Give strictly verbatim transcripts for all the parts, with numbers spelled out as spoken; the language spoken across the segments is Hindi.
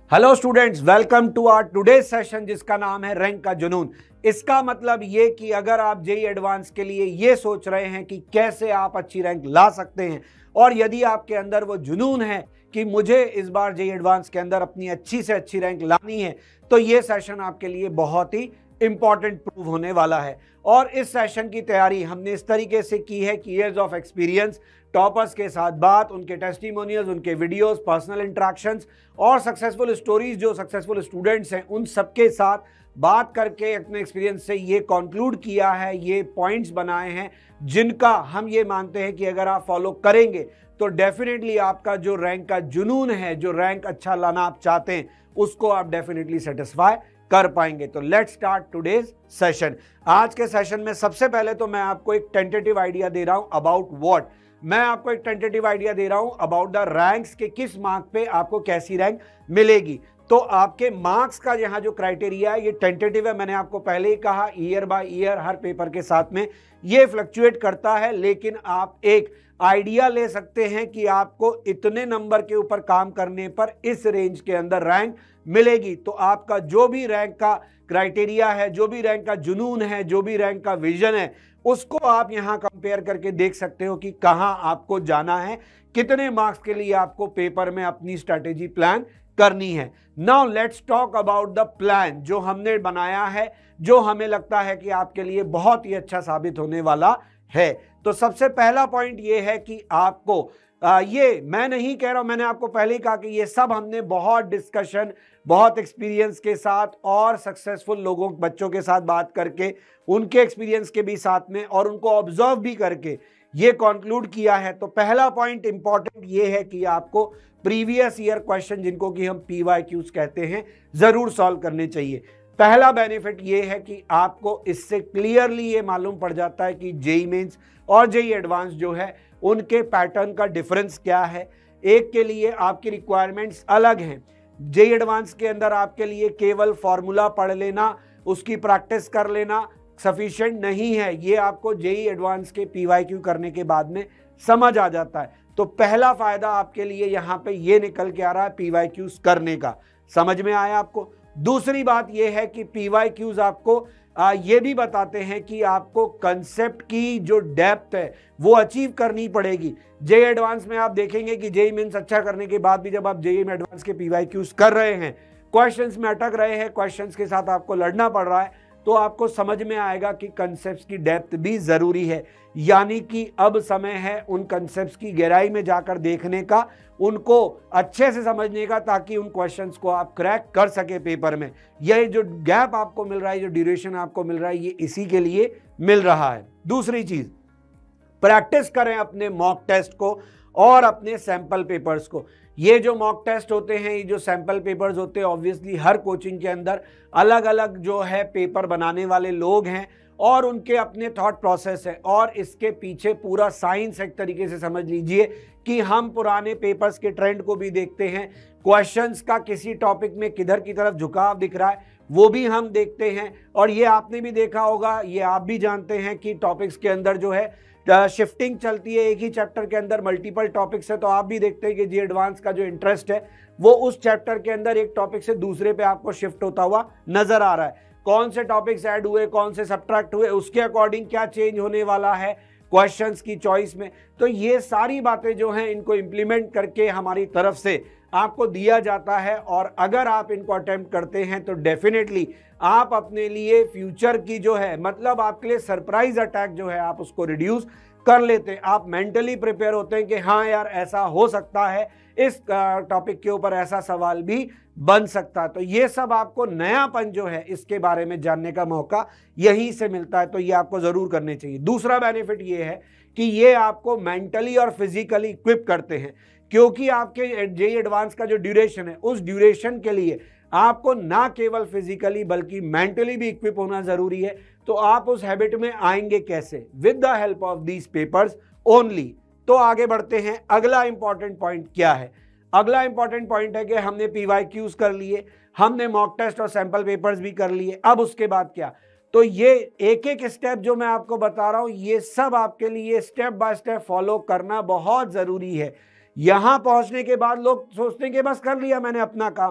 Hello students, welcome to our today session जिसका नाम है रैंक का जुनून। इसका मतलब ये कि अगर आप जेई एडवांस के लिए ये सोच रहे हैं कि कैसे आप अच्छी रैंक ला सकते हैं और यदि आपके अंदर वो जुनून है कि मुझे इस बार जेई एडवांस के अंदर अपनी अच्छी से अच्छी रैंक लानी है, तो ये सेशन आपके लिए बहुत ही इंपॉर्टेंट प्रूव होने वाला है। और इस सेशन की तैयारी हमने इस तरीके से की है कि ईयर्स ऑफ एक्सपीरियंस, टॉपर्स के साथ बात, उनके टेस्टिमोनियल्स, उनके वीडियोस, पर्सनल इंटरेक्शंस और सक्सेसफुल स्टोरीज जो सक्सेसफुल स्टूडेंट्स हैं उन सबके साथ बात करके अपने एक्सपीरियंस से ये कंक्लूड किया है, ये पॉइंट्स बनाए हैं जिनका हम ये मानते हैं कि अगर आप फॉलो करेंगे तो डेफिनेटली आपका जो रैंक का जुनून है, जो रैंक अच्छा लाना आप चाहते हैं, उसको आप डेफिनेटली सेटिस्फाई कर पाएंगे। तो लेट्स स्टार्ट टुडेज सेशन। आज के सेशन में सबसे पहले तो मैं आपको एक टेंटेटिव आइडिया दे रहा हूं अबाउट व्हाट मैं आपको एक टेंटेटिव आइडिया दे रहा हूं अबाउट द रैंक्स के किस मार्क पे आपको कैसी रैंक मिलेगी। तो आपके मार्क्स का यहाँ जो क्राइटेरिया है ये टेंटेटिव है। मैंने आपको पहले ही कहा ईयर बाय ईयर हर पेपर के साथ में ये फ्लक्चुएट करता है, लेकिन आप एक आइडिया ले सकते हैं कि आपको इतने नंबर के ऊपर काम करने पर इस रेंज के अंदर रैंक मिलेगी। तो आपका जो भी रैंक का क्राइटेरिया है, जो भी रैंक का जुनून है, जो भी रैंक का विजन है, उसको आप यहां कंपेयर करके देख सकते हो कि कहां आपको जाना है, कितने मार्क्स के लिए आपको पेपर में अपनी स्ट्रैटेजी प्लान करनी है। Now let's talk about the plan जो हमने बनाया है, जो हमें लगता है कि आपके लिए बहुत ही अच्छा साबित होने वाला है। तो सबसे पहला पॉइंट ये है कि आपको आ, ये मैं नहीं कह रहा हूं, मैंने आपको पहले ही कहा कि ये सब हमने बहुत डिस्कशन, बहुत एक्सपीरियंस के साथ और सक्सेसफुल लोगों, बच्चों के साथ बात करके, उनके एक्सपीरियंस के भी साथ में और उनको ऑब्जर्व भी करके ये कंक्लूड किया है। तो पहला पॉइंट इंपॉर्टेंट ये है कि आपको प्रीवियस ईयर क्वेश्चन, जिनको कि हम पीवाईक्यूज कहते हैं, जरूर सॉल्व करने चाहिए। पहला बेनिफिट ये है कि आपको इससे क्लियरली ये मालूम पड़ जाता है कि जेई मेंस और जेई एडवांस जो है उनके पैटर्न का डिफरेंस क्या है। एक के लिए आपकी रिक्वायरमेंट्स अलग हैं। जेई एडवांस के अंदर आपके लिए केवल फॉर्मूला पढ़ लेना, उसकी प्रैक्टिस कर लेना सफिशिएंट नहीं है। ये आपको जेई एडवांस के पीवाईक्यू करने के बाद में समझ आ जाता है। तो पहला फायदा आपके लिए यहाँ पे ये निकल के आ रहा है पीवाईक्यूज करने का। समझ में आया आपको? दूसरी बात यह है कि पीवाईक्यूज आपको आ, ये भी बताते हैं कि आपको कंसेप्ट की जो डेप्थ है वो अचीव करनी पड़ेगी। जेई एडवांस में आप देखेंगे कि जेई मेंस अच्छा करने के बाद भी जब आप जेई में एडवांस के पीवाईक्यूज कर रहे हैं, क्वेश्चंस में अटक रहे हैं, क्वेश्चंस के साथ आपको लड़ना पड़ रहा है, तो आपको समझ में आएगा कि कंसेप्ट्स की डेप्थ भी जरूरी है। यानी कि अब समय है उन कंसेप्ट्स की गहराई में जाकर देखने का, उनको अच्छे से समझने का, ताकि उन क्वेश्चंस को आप क्रैक कर सके पेपर में। यह जो गैप आपको मिल रहा है, जो ड्यूरेशन आपको मिल रहा है, ये इसी के लिए मिल रहा है। दूसरी चीज, प्रैक्टिस करें अपने मॉक टेस्ट को और अपने सैंपल पेपर्स को। ये जो मॉक टेस्ट होते हैं, ये जो सैंपल पेपर्स होते हैं, ऑब्वियसली हर कोचिंग के अंदर अलग अलग जो है पेपर बनाने वाले लोग हैं और उनके अपने थॉट प्रोसेस है, और इसके पीछे पूरा साइंस एक तरीके से समझ लीजिए कि हम पुराने पेपर्स के ट्रेंड को भी देखते हैं, क्वेश्चंस का किसी टॉपिक में किधर की तरफ झुकाव दिख रहा है वो भी हम देखते हैं। और ये आपने भी देखा होगा, ये आप भी जानते हैं कि टॉपिक्स के अंदर जो है शिफ्टिंग चलती है। एक ही चैप्टर के अंदर मल्टीपल टॉपिक्स है, तो आप भी देखते हैं कि जी एडवांस का जो इंटरेस्ट है वो उस चैप्टर के अंदर एक टॉपिक से दूसरे पे आपको शिफ्ट होता हुआ नजर आ रहा है। कौन से टॉपिक्स ऐड हुए, कौन से सब्ट्रैक्ट हुए, उसके अकॉर्डिंग क्या चेंज होने वाला है क्वेश्चंस की चॉइस में। तो ये सारी बातें जो हैं इनको इंप्लीमेंट करके हमारी तरफ से आपको दिया जाता है, और अगर आप इनको अटेम्प्ट करते हैं तो डेफिनेटली आप अपने लिए फ्यूचर की जो है, मतलब आपके लिए सरप्राइज अटैक जो है, आप उसको रिड्यूस कर लेते हैं। आप मेंटली प्रिपेयर होते हैं कि हाँ यार ऐसा हो सकता है, इस टॉपिक के ऊपर ऐसा सवाल भी बन सकता है। तो ये सब आपको नयापन जो है इसके बारे में जानने का मौका यहीं से मिलता है, तो ये आपको जरूर करने चाहिए। दूसरा बेनिफिट ये है कि ये आपको मेंटली और फिजिकली इक्विप करते हैं, क्योंकि आपके जेई एडवांस का जो ड्यूरेशन है, उस ड्यूरेशन के लिए आपको ना केवल फिजिकली बल्कि मेंटली भी इक्विप होना जरूरी है। तो आप उस हैबिट में आएंगे कैसे? With the help of these papers only. तो आगे बढ़ते हैं। अगला इंपॉर्टेंट पॉइंट क्या है? अगला इंपॉर्टेंट पॉइंट है कि हमने पीवाईक्यूज कर लिए, हमने मॉक टेस्ट और सैंपल पेपर्स भी कर लिए। अब उसके बाद क्या? तो ये एक एक स्टेप जो मैं आपको बता रहा हूं, ये सब आपके लिए स्टेप बाय स्टेप फॉलो करना बहुत जरूरी है। यहां पहुंचने के बाद लोग सोचते हैं कि बस कर लिया मैंने अपना काम।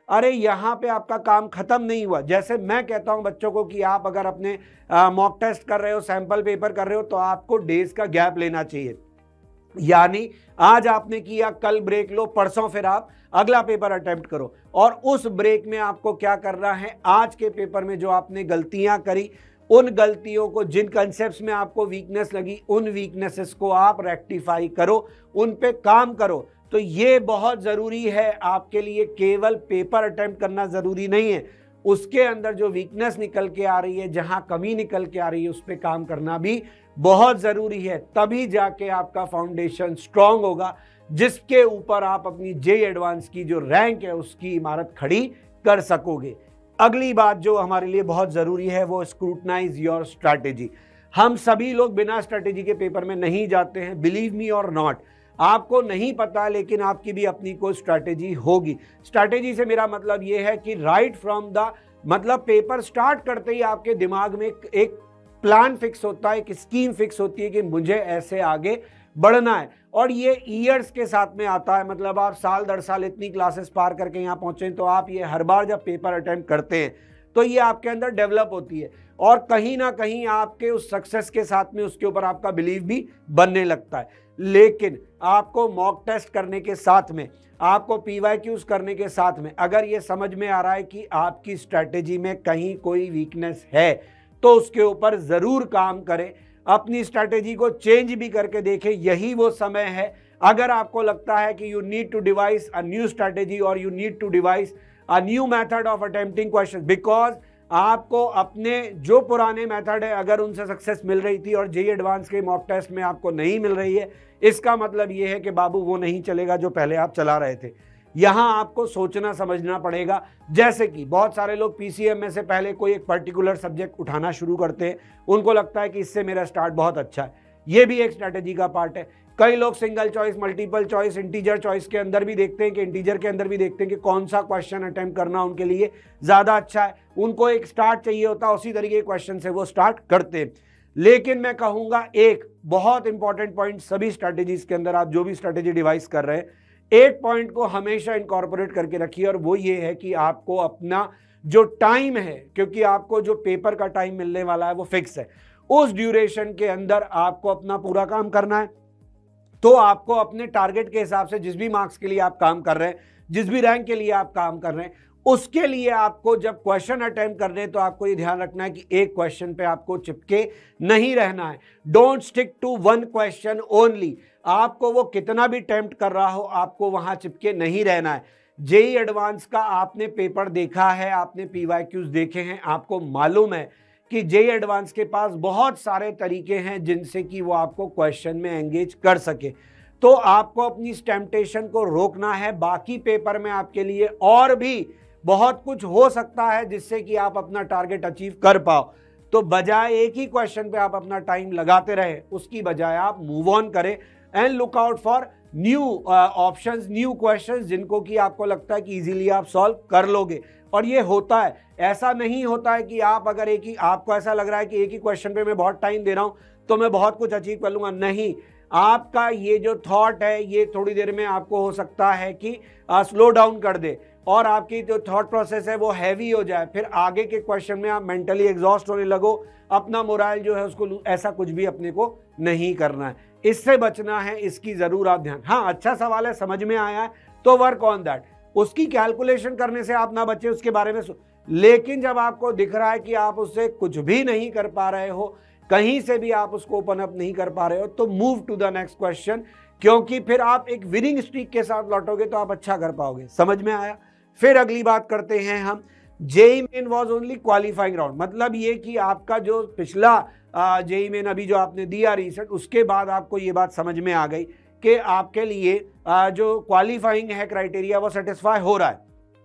अरे यहाँ पे आपका काम खत्म नहीं हुआ। जैसे मैं कहता हूँ बच्चों को कि आप अगर अपने मॉक टेस्ट कर रहे हो, सैंपल पेपर कर रहे हो, तो आपको डेज का गैप लेना चाहिए। यानी आज आपने किया, कल ब्रेक लो, परसों फिर आप अगला पेपर अटेम्प्ट करो। और उस ब्रेक में आपको क्या करना है, आज के पेपर में जो आपने गलतियां करी, उन गलतियों को, जिन कंसेप्ट्स में आपको वीकनेस लगी, उन वीकनेसेस को आप रेक्टिफाई करो, उन पे काम करो। तो ये बहुत ज़रूरी है आपके लिए। केवल पेपर अटेम्प्ट करना ज़रूरी नहीं है, उसके अंदर जो वीकनेस निकल के आ रही है, जहां कमी निकल के आ रही है, उस पर काम करना भी बहुत ज़रूरी है। तभी जाके आपका फाउंडेशन स्ट्रांग होगा, जिसके ऊपर आप अपनी जेईई एडवांस की जो रैंक है उसकी इमारत खड़ी कर सकोगे। अगली बात जो हमारे लिए बहुत ज़रूरी है वो स्क्रूटनाइज योर स्ट्रैटेजी। हम सभी लोग बिना स्ट्रैटेजी के पेपर में नहीं जाते हैं, बिलीव मी और नॉट। आपको नहीं पता, लेकिन आपकी भी अपनी कोई स्ट्रैटेजी होगी। स्ट्रैटेजी से मेरा मतलब ये है कि राइट फ्रॉम द मतलब पेपर स्टार्ट करते ही आपके दिमाग में एक, एक प्लान फिक्स होता है, एक स्कीम फिक्स होती है कि मुझे ऐसे आगे बढ़ना है। और ये ईयर्स के साथ में आता है, मतलब आप साल दर साल इतनी क्लासेस पार करके यहाँ पहुंचे, तो आप ये हर बार जब पेपर अटेम्प्ट करते हैं तो ये आपके अंदर डेवलप होती है, और कहीं ना कहीं आपके उस सक्सेस के साथ में उसके ऊपर आपका बिलीव भी बनने लगता है। लेकिन आपको मॉक टेस्ट करने के साथ में, आपको पीवाईक्यूज करने के साथ में, अगर ये समझ में आ रहा है कि आपकी स्ट्रैटेजी में कहीं कोई वीकनेस है, तो उसके ऊपर ज़रूर काम करें, अपनी स्ट्रैटेजी को चेंज भी करके देखें। यही वो समय है। अगर आपको लगता है कि you need to devise a new strategy और you need to devise a new method of attempting question, because आपको अपने जो पुराने मेथड है अगर उनसे सक्सेस मिल रही थी और जेईई एडवांस के मॉक टेस्ट में आपको नहीं मिल रही है, इसका मतलब ये है कि बाबू वो नहीं चलेगा जो पहले आप चला रहे थे। यहाँ आपको सोचना समझना पड़ेगा। जैसे कि बहुत सारे लोग पीसीएम में से पहले कोई एक पर्टिकुलर सब्जेक्ट उठाना शुरू करते हैं, उनको लगता है कि इससे मेरा स्टार्ट बहुत अच्छा है, ये भी एक स्ट्रैटेजी का पार्ट है। कई लोग single choice, multiple choice, integer choice के अंदर भी देखते हैं कि इंटीजर के अंदर भी देखते हैं कि कौन सा क्वेश्चन अटेम्प्ट करना उनके लिए ज़्यादा अच्छा है, उनको एक स्टार्ट चाहिए होता है, उसी तरीके के क्वेश्चन से वो स्टार्ट करते हैं। लेकिन मैं कहूँगा एक बहुत इंपॉर्टेंट पॉइंट, सभी स्ट्रैटेजीज के अंदर आप जो भी स्ट्रैटेजी डिवाइस कर रहे हैं, एक पॉइंट को हमेशा इनकॉर्पोरेट करके रखिए, और वो ये है कि आपको अपना जो टाइम है, क्योंकि आपको जो पेपर का टाइम मिलने वाला है वो फिक्स है, उस ड्यूरेशन के अंदर आपको अपना पूरा काम करना है। तो आपको अपने टारगेट के हिसाब से, जिस भी मार्क्स के लिए आप काम कर रहे हैं, जिस भी रैंक के लिए आप काम कर रहे हैं, उसके लिए आपको जब क्वेश्चन अटेम्प्ट करने हैं तो आपको ये ध्यान रखना है कि एक क्वेश्चन पे आपको चिपके नहीं रहना है। Don't stick to one question only. आपको वो कितना भी अटेम्प्ट कर रहा हो, आपको वहां चिपके नहीं रहना है। जेईई एडवांस का आपने पेपर देखा है, आपने पीवाईक्यूज देखे हैं, आपको मालूम है कि जेईई एडवांस के पास बहुत सारे तरीके हैं जिनसे कि वो आपको क्वेश्चन में एंगेज कर सके। तो आपको अपनी टेम्पटेशन को रोकना है। बाकी पेपर में आपके लिए और भी बहुत कुछ हो सकता है जिससे कि आप अपना टारगेट अचीव कर पाओ। तो बजाय एक ही क्वेश्चन पे आप अपना टाइम लगाते रहे, उसकी बजाय आप मूव ऑन करें and look out for new options, new questions, जिनको कि आपको लगता है कि इजीली आप सॉल्व कर लोगे। और ये होता है, ऐसा नहीं होता है कि आप अगर एक ही, आपको ऐसा लग रहा है कि एक ही क्वेश्चन पे मैं बहुत टाइम दे रहा हूं तो मैं बहुत कुछ अचीव कर लूंगा। नहीं, आपका ये जो थॉट है ये थोड़ी देर में आपको हो सकता है कि स्लो डाउन कर दे और आपकी जो थॉट प्रोसेस है वो हैवी हो जाए, फिर आगे के क्वेश्चन में आप मेंटली एग्जॉस्ट होने लगो, अपना मोराल जो है उसको, ऐसा कुछ भी अपने को नहीं करना है। इससे बचना है, इसकी जरूर आप ध्यान। हाँ, अच्छा सवाल है, समझ में आया है तो वर्क ऑन दैट। उसकी कैलकुलेशन करने से आप ना बचे, उसके बारे में। लेकिन जब आपको दिख रहा है कि आप उससे कुछ भी नहीं कर पा रहे हो, कहीं से भी आप उसको ओपन अप नहीं कर पा रहे हो, तो move to the next question, क्योंकि फिर आप एक विनिंग स्ट्रीक के साथ लौटोगे तो आप अच्छा कर पाओगे। समझ में आया? फिर अगली बात करते हैं हम, JEE Main was only qualifying round. मतलब ये कि आपका जो पिछला जेईई मेन अभी जो आपने दिया रिसेंट, उसके बाद आपको ये बात समझ में आ गई कि आपके लिए आ, जो क्वालिफाइंग है क्राइटेरिया वो सेटिस्फाई हो रहा है।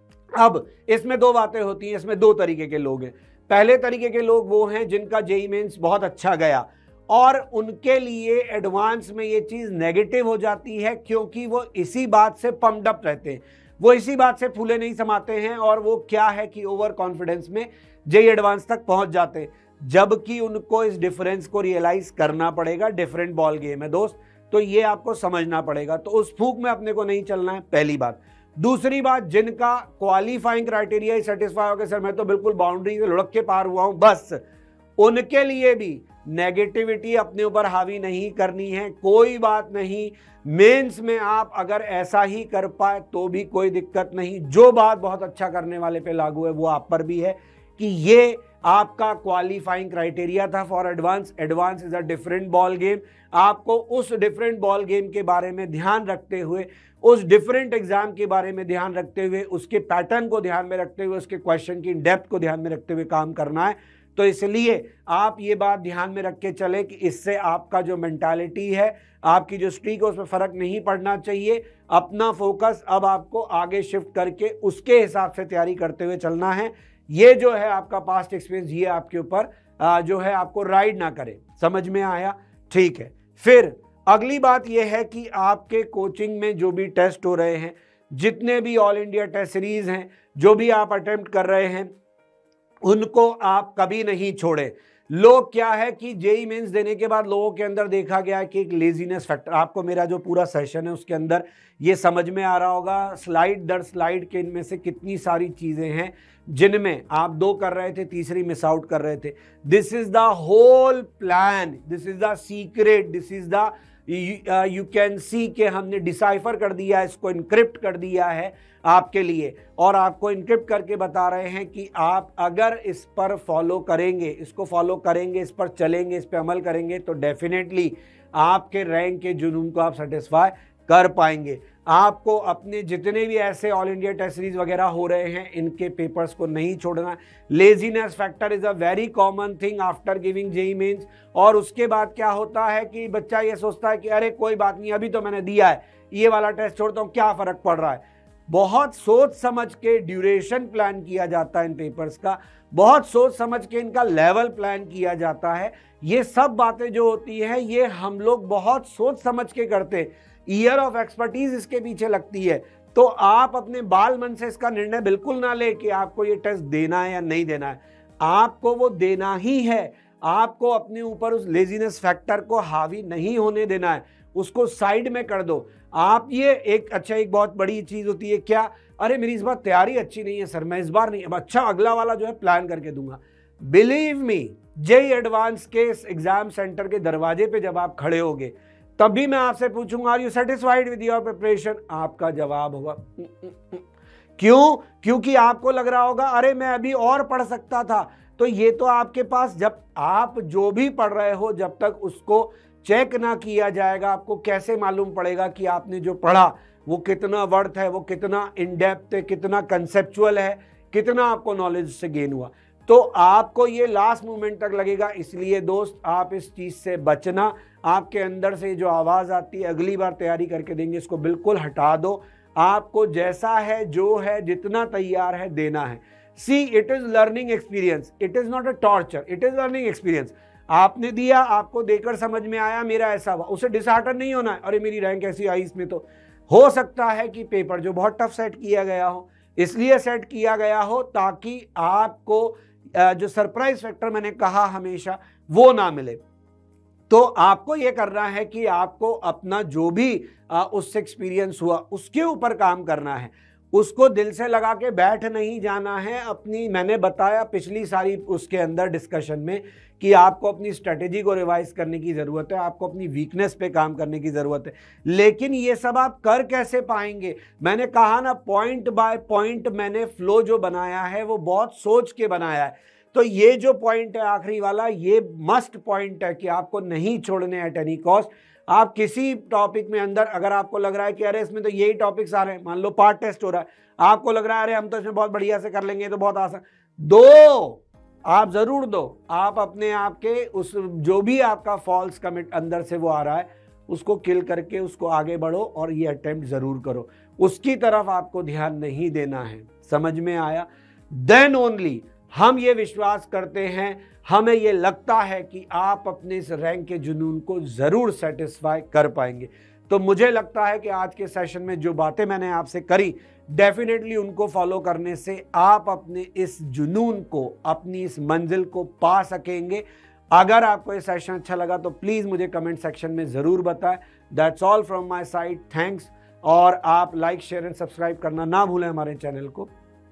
अब इसमें दो बातें होती हैं, इसमें दो तरीके के लोग हैं। पहले तरीके के लोग वो हैं जिनका जेईई मेंस बहुत अच्छा गया और उनके लिए एडवांस में ये चीज़ नेगेटिव हो जाती है, क्योंकि वो इसी बात से पम्प्ड अप रहते हैं, वो इसी बात से फूले नहीं समाते हैं, और वो क्या है कि ओवर कॉन्फिडेंस में जेईई एडवांस तक पहुंच जाते हैं, जबकि उनको इस डिफरेंस को रियलाइज करना पड़ेगा। डिफरेंट बॉल गेम है दोस्त, तो ये आपको समझना पड़ेगा। तो उस फूक में अपने को नहीं चलना है, पहली बात। दूसरी बात, जिनका क्वालिफाइंग क्राइटेरिया ही सेटिस्फाई हो गया, सर मैं तो बिल्कुल बाउंड्री से लुढ़क के पार हुआ हूं, बस उनके लिए भी नेगेटिविटी अपने ऊपर हावी नहीं करनी है। कोई बात नहीं, मेंस में आप अगर ऐसा ही कर पाए तो भी कोई दिक्कत नहीं। जो बात बहुत अच्छा करने वाले पे लागू है वो आप पर भी है कि ये आपका क्वालिफाइंग क्राइटेरिया था for Advance. Advance is a different ball game. आपको उस डिफरेंट बॉल गेम के बारे में ध्यान रखते हुए, उस डिफरेंट एग्जाम के बारे में ध्यान रखते हुए, उसके पैटर्न को ध्यान में रखते हुए, उसके क्वेश्चन की डेप्थ को ध्यान में रखते हुए काम करना है। तो इसलिए आप ये बात ध्यान में रख के चले कि इससे आपका जो मेंटालिटी है, आपकी जो स्ट्रीक है, उसमें फर्क नहीं पड़ना चाहिए। अपना फोकस अब आपको आगे शिफ्ट करके उसके हिसाब से तैयारी करते हुए चलना है। ये जो है आपका पास्ट एक्सपीरियंस, ये आपके ऊपर जो है आपको राइड ना करे। समझ में आया? ठीक है। फिर अगली बात यह है कि आपके कोचिंग में जो भी टेस्ट हो रहे हैं, जितने भी ऑल इंडिया टेस्ट सीरीज हैं, जो भी आप अटेम्प्ट कर रहे हैं, उनको आप कभी नहीं छोड़े। लोग क्या है कि जेई मेंस देने के बाद लोगों के अंदर देखा गया है कि एक लेजीनेस फैक्टर। आपको मेरा जो पूरा सेशन है उसके अंदर ये समझ में आ रहा होगा, स्लाइड दर स्लाइड के इनमें से कितनी सारी चीजें हैं जिनमें आप दो कर रहे थे, तीसरी मिस आउट कर रहे थे। This is the whole plan, this is the secret, this is the you can see के हमने डिसाइफर कर दिया, इसको इनक्रिप्ट कर दिया है आपके लिए, और आपको इनक्रिप्ट करके बता रहे हैं कि आप अगर इस पर फॉलो करेंगे, इसको फॉलो करेंगे, इस पर चलेंगे, इस पर अमल करेंगे, तो डेफिनेटली आपके रैंक के जुनून को आप सेटिस्फाई कर पाएंगे। आपको अपने जितने भी ऐसे ऑल इंडिया टेस्ट सीरीज वगैरह हो रहे हैं, इनके पेपर्स को नहीं छोड़ना। Laziness factor is a very common thing after giving JEE Mains. और उसके बाद क्या होता है कि बच्चा ये सोचता है कि अरे कोई बात नहीं, अभी तो मैंने दिया है, ये वाला टेस्ट छोड़ता हूँ, क्या फर्क पड़ रहा है। बहुत सोच समझ के ड्यूरेशन प्लान किया जाता है इन पेपर्स का, बहुत सोच समझ के इनका लेवल प्लान किया जाता है। ये सब बातें जो होती है ये हम लोग बहुत सोच समझ के करते हैं, ईयर ऑफ एक्सपर्टीज इसके पीछे लगती है। तो आप अपने बाल मन से इसका निर्णय बिल्कुल ना ले कि आपको ये टेस्ट देना है या नहीं देना है, आपको वो देना ही है। आपको अपने ऊपर उस लेजीनेस फैक्टर को हावी नहीं होने देना है, उसको साइड में कर दो। आप ये एक अच्छा एक बहुत बड़ी चीज होती है क्या, अरे मेरी इस बार तैयारी अच्छी नहीं है सर, मैं इस बार नहीं, अब अच्छा अगला वाला जो है प्लान करके दूंगा। बिलीव मी, जेई एडवांस के एग्जाम सेंटर के दरवाजे पे जब आप खड़े होगे, तभी मैं आपसे पूछूंगा are you satisfied with your preparation, आपका जवाब होगा क्यों? क्योंकि आपको लग रहा होगा अरे मैं अभी और पढ़ सकता था। तो ये तो आपके पास, जब आप जो भी पढ़ रहे हो, जब तक उसको चेक ना किया जाएगा, आपको कैसे मालूम पड़ेगा कि आपने जो पढ़ा वो कितना वर्थ है, वो कितना इन डेप्थ है, कितना कंसेप्चुअल है, कितना आपको नॉलेज से गेन हुआ। तो आपको ये लास्ट मोमेंट तक लगेगा। इसलिए दोस्त, आप इस चीज से बचना। आपके अंदर से जो आवाज आती है अगली बार तैयारी करके देंगे, इसको बिल्कुल हटा दो। आपको जैसा है, जो है, जितना तैयार है देना है। See, it is learning experience, it is not a torture, it is learning experience. आपने दिया, आपको देकर समझ में आया, मेरा ऐसा हुआ, उसे डिसहार्टन नहीं होना है, अरे मेरी रैंक ऐसी आई इसमें। तो हो सकता है कि पेपर जो बहुत टफ सेट किया गया हो, इसलिए सेट किया गया हो ताकि आपको जो सरप्राइज फैक्टर मैंने कहा हमेशा वो ना मिले। तो आपको ये करना है कि आपको अपना जो भी उससे एक्सपीरियंस हुआ उसके ऊपर काम करना है, उसको दिल से लगा के बैठ नहीं जाना है। अपनी, मैंने बताया पिछली सारी उसके अंदर डिस्कशन में कि आपको अपनी स्ट्रेटेजी को रिवाइज करने की ज़रूरत है, आपको अपनी वीकनेस पे काम करने की ज़रूरत है। लेकिन ये सब आप कर कैसे पाएंगे? मैंने कहा ना, पॉइंट बाय पॉइंट मैंने फ्लो जो बनाया है वो बहुत सोच के बनाया है। तो ये जो पॉइंट है आखिरी वाला, ये मस्ट पॉइंट है कि आपको नहीं छोड़ने एट एनी कॉस्ट। आप किसी टॉपिक में अंदर, अगर आपको लग रहा है कि अरे इसमें तो यही टॉपिक्स आ रहे हैं, मान लो पार्ट टेस्ट हो रहा है, आपको लग रहा है अरे हम तो इसमें बहुत बढ़िया से कर लेंगे, तो बहुत आसान, दो, आप जरूर दो। आप अपने आप के उस जो भी आपका फॉल्स कमिट अंदर से वो आ रहा है, उसको किल करके उसको आगे बढ़ो और ये अटेम्प्ट जरूर करो। उसकी तरफ आपको ध्यान नहीं देना है। समझ में आया? देन ओनली हम ये विश्वास करते हैं, हमें ये लगता है कि आप अपने इस रैंक के जुनून को जरूर सेटिस्फाई कर पाएंगे। तो मुझे लगता है कि आज के सेशन में जो बातें मैंने आपसे करी, डेफिनेटली उनको फॉलो करने से आप अपने इस जुनून को, अपनी इस मंजिल को पा सकेंगे। अगर आपको ये सेशन अच्छा लगा तो प्लीज मुझे कमेंट सेक्शन में जरूर बताएं। That's all from my side. Thanks. और आप लाइक शेयर एंड सब्सक्राइब करना ना भूलें हमारे चैनल को।